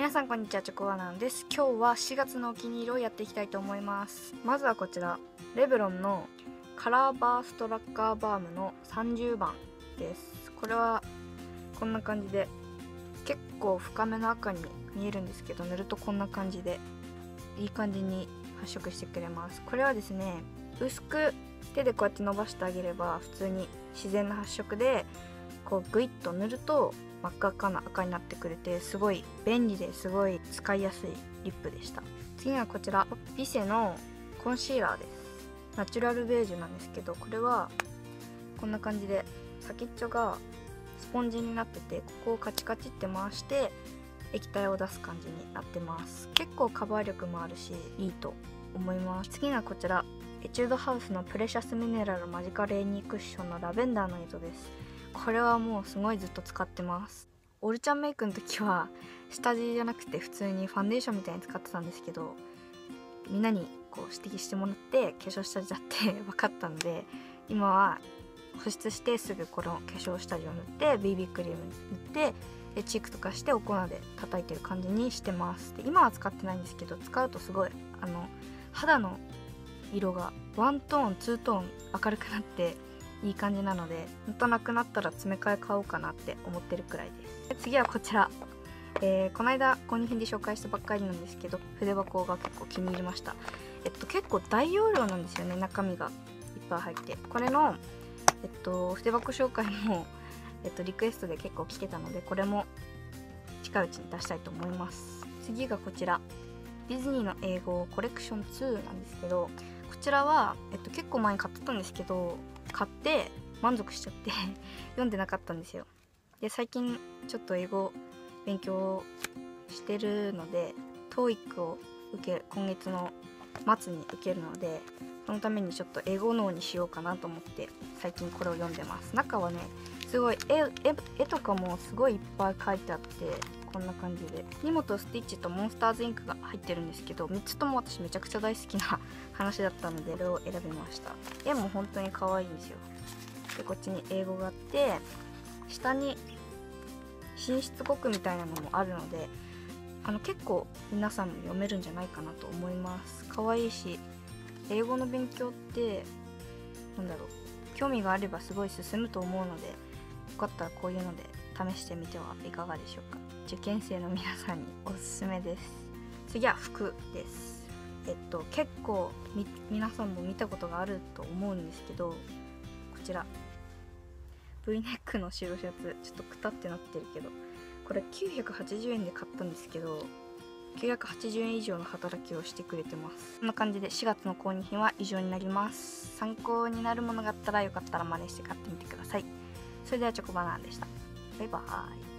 皆さんこんにちは、チョコバナナです。今日は4月のお気に入りをやっていきたいと思います。まずはこちら、レブロンのカラーバーストラッカーバームの30番です。これはこんな感じで結構深めの赤に見えるんですけど、塗るとこんな感じでいい感じに発色してくれます。これはですね、薄く手でこうやって伸ばしてあげれば普通に自然な発色で、こうグイッと塗ると真っ赤っかな赤になってくれて、すごい便利ですごい使いやすいリップでした。次はこちら、ビセのコンシーラーです。ナチュラルベージュなんですけど、これはこんな感じで先っちょがスポンジになってて、ここをカチカチって回して液体を出す感じになってます。結構カバー力もあるしいいと思います。次はこちら、エチュードハウスのプレシャスミネラルマジカレーニークッションのラベンダーの糸です。これはもうすごいずっと使ってます。オルちゃんメイクの時は下地じゃなくて普通にファンデーションみたいに使ってたんですけど、みんなにこう指摘してもらって化粧下地だって分かったので、今は保湿してすぐこの化粧下地を塗って BB クリーム塗ってチークとかしてお粉で叩いてる感じにしてます。で今は使ってないんですけど、使うとすごい肌の色がワントーンツートーン明るくなっていい感じなので、なんとなくなったら詰め替え買おうかなって思ってるくらいです。次はこちら、この間購入品で紹介したばっかりなんですけど、筆箱が結構気に入りました。結構大容量なんですよね。中身がいっぱい入って、これの筆箱紹介もリクエストで結構来てたので、これも近いうちに出したいと思います。次がこちら、ディズニーの英語コレクション2なんですけど、こちらは、結構前に買ってたんですけど、買って満足しちゃって読んでなかったんですよ。で最近ちょっと英語勉強してるので、 TOEIC を今月の末に受けるので、そのためにちょっと英語脳にしようかなと思って最近これを読んでます。中はね、すごい絵とかもすごいいっぱい描いてあって、こんな感じでニモとスティッチとモンスターズインクが入ってるんですけど、3つとも私めちゃくちゃ大好きな話だったので、これを選びました。絵も本当に可愛いんですよ。でこっちに英語があって、下に寝室語句みたいなのもあるので、結構皆さんも読めるんじゃないかなと思います。可愛いし、英語の勉強って興味があればすごい進むと思うので、よかったらこういうので試してみてはいかがでしょうか。受験生の皆さんにおすすめです。次は服です。結構皆さんも見たことがあると思うんですけど、こちら V ネックの白シャツ、ちょっとくたってなってるけど、これ980円で買ったんですけど、980円以上の働きをしてくれてます。こんな感じで4月の購入品は以上になります。参考になるものがあったらよかったら真似して買ってみてください。それではチョコバナナでした。バイバーイ。